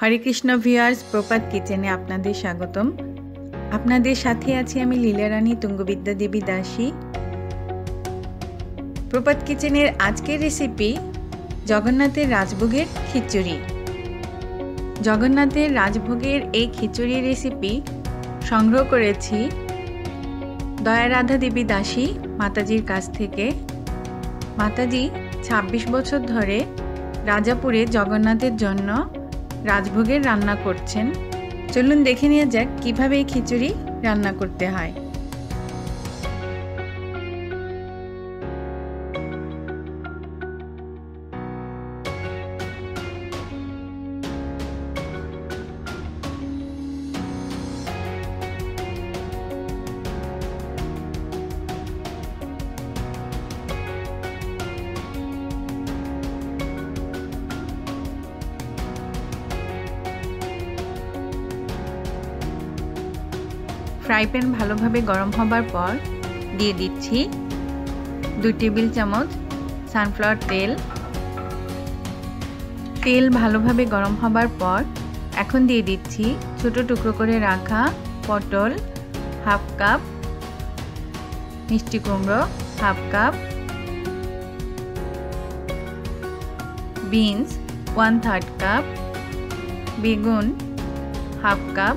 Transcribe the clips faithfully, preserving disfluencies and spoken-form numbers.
हरे Krishna viewers, প্রপাত কিচেনে আপনাদের স্বাগতম। আপনাদের সাথে আছি আমি লীলারানী তুঙ্গবিদ্যা দেবী দাসী। প্রপাত কিচেনের আজকের রেসিপি জগন্নাথের রাজভোগের খিচুড়ি। জগন্নাথের রাজভোগের এই খিচুড়ি রেসিপি সংগ্রহ করেছি দয়ারাধা দেবী দাসী মাতাজির কাছ থেকে। মাতাজি ছাব্বিশ বছর ধরে রাজাপুরে জগন্নাথের জন্য রাজভোগের রান্না করছেন। চলুন দেখে নিয়ে যাক কিভাবে এই খিচুড়ি রান্না করতে হয়। ফ্রাই প্যান ভালোভাবে গরম হবার পর দিয়ে দিচ্ছি দুই টেবিল চামচ সানফ্লাওয়ার তেল। তেল ভালোভাবে গরম হবার পর এখন দিয়ে দিচ্ছি ছোট টুকরো করে রাখা পটল হাফ কাপ, মিষ্টি কুমড়ো half cup, beans one third cup, বেগুন হাফ কাপ,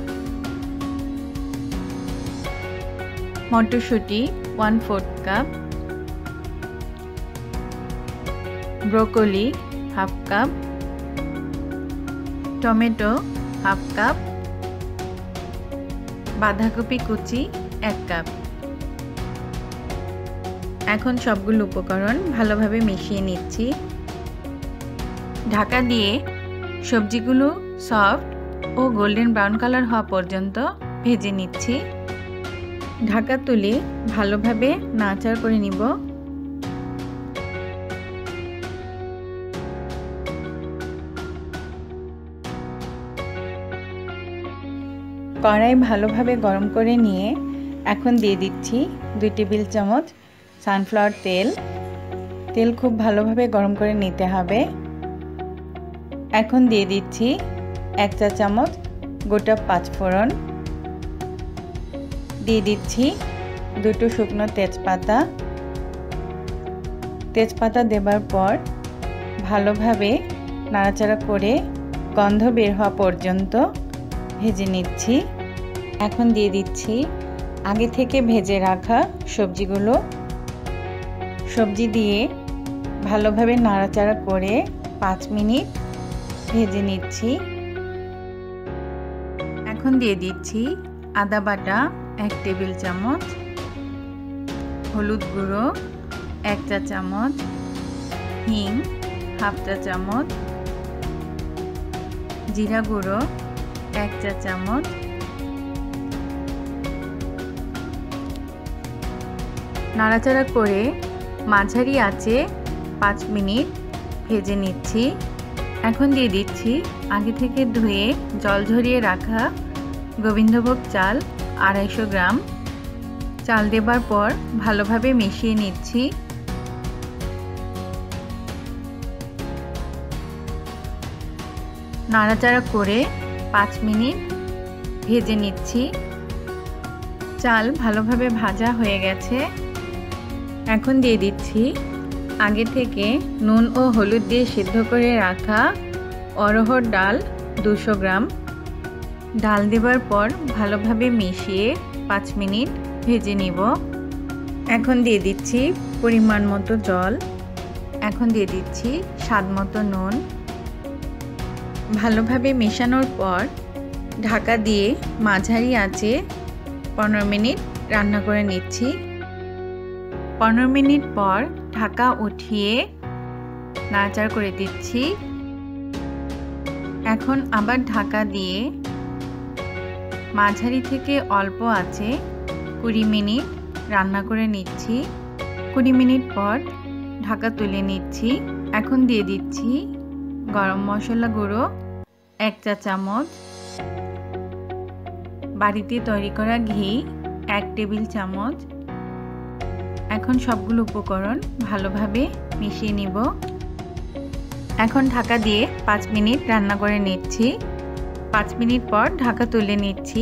মটরশুঁটি one fourth cup, broccoli half cup, tomato half cup, বাঁধাকপি কুচি এক কাপ। এখন সবগুলো উপকরণ ভালোভাবে মিশিয়ে নিচ্ছি। ঢাকা দিয়ে সবজিগুলো সফট ও গোল্ডেন ব্রাউন কালার হওয়া পর্যন্ত ভেজে নিচ্ছি। ঢাকা তুলে ভালোভাবে নাড়াচাড়া করে নিব। কড়াই ভালোভাবে গরম করে নিয়ে এখন দিয়ে দিচ্ছি দুই টেবিল চামচ সানফ্লাওয়ার তেল। তেল খুব ভালোভাবে গরম করে নিতে হবে। এখন দিয়ে দিচ্ছি এক চা চামচ গোটা পাঁচফোড়ন, দিয়ে দিচ্ছি দুটো শুকনো তেজপাতা। তেজপাতা দেবার পর ভালোভাবে নাড়াচাড়া করে গন্ধ বের হওয়া পর্যন্ত ভেজে নিচ্ছি। এখন দিয়ে দিচ্ছি আগে থেকে ভেজে রাখা সবজিগুলো। সবজি দিয়ে ভালোভাবে নাড়াচাড়া করে পাঁচ মিনিট ভেজে নিচ্ছি। এখন দিয়ে দিচ্ছি আদা বাটা এক টেবিল চামচ, হলুদ গুঁড়ো এক চা চামচ, হিং হাফ চা চামচ, জিরা গুঁড়ো এক চা চামচ, নাড়াচাড়া করে মাঝারি আঁচে পাঁচ মিনিট ভেজে নিচ্ছি। এখন দিয়ে দিচ্ছি আগে থেকে ধুয়ে জল ঝরিয়ে রাখা গোবিন্দভোগ চাল আড়াইশো গ্রাম। চাল দেবার পর ভালোভাবে মিশিয়ে নিচ্ছি। নাড়াচাড়া করে পাঁচ মিনিট ভেজে নিচ্ছি। চাল ভালোভাবে ভাজা হয়ে গেছে। এখন দিয়ে দিচ্ছি আগে থেকে নুন ও হলুদ দিয়ে সিদ্ধ করে রাখা অরহর ডাল দুশো গ্রাম। ডাল দেবার পর ভালোভাবে মিশিয়ে পাঁচ মিনিট ভেজে নিব। এখন দিয়ে দিচ্ছি পরিমাণ মতো জল। এখন দিয়ে দিচ্ছি স্বাদ মতো নুন। ভালোভাবে মেশানোর পর ঢাকা দিয়ে মাঝারি আঁচে পনেরো মিনিট রান্না করে নিচ্ছি। পনেরো মিনিট পর ঢাকা উঠিয়ে নাড়াচাড়া করে দিচ্ছি। এখন আবার ঢাকা দিয়ে মাঝারি থেকে অল্প আঁচে কুড়ি মিনিট রান্না করে নিচ্ছি। কুড়ি মিনিট পর ঢাকা তুলে নিচ্ছি। এখন দিয়ে দিচ্ছি গরম মশলা গুঁড়ো এক চা চামচ, বাড়িতে তৈরি করা ঘি এক টেবিল চামচ। এখন সবগুলো উপকরণ ভালোভাবে মিশিয়ে নিব। এখন ঢাকা দিয়ে পাঁচ মিনিট রান্না করে নিচ্ছি। পাঁচ মিনিট পর ঢাকা তুলে নিচ্ছি।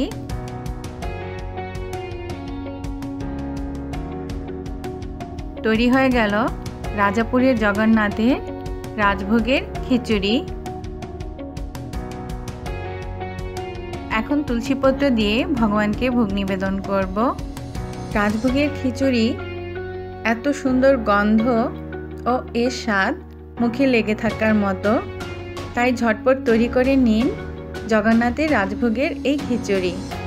তৈরি হয়ে গেল রাজাপুরের জগন্নাথের রাজভোগের খিচুড়ি। এখন তুলসীপত্র দিয়ে ভগবানকে ভোগ নিবেদন করব। রাজভোগের খিচুড়ি এত সুন্দর গন্ধ ও এর স্বাদ মুখে লেগে থাকার মতো, তাই ঝটপট তৈরি করে নিন জগন্নাথের রাজভোগের এই খিচুড়ি।